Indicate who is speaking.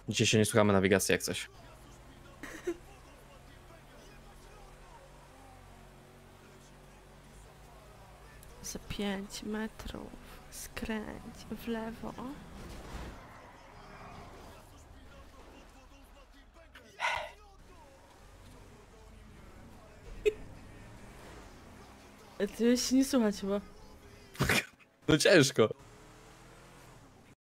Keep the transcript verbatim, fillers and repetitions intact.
Speaker 1: Dzisiaj się nie słuchamy nawigacji jak coś.
Speaker 2: Za pięć metrów skręć w lewo. Ty się nie słuchać chyba.
Speaker 1: No ciężko.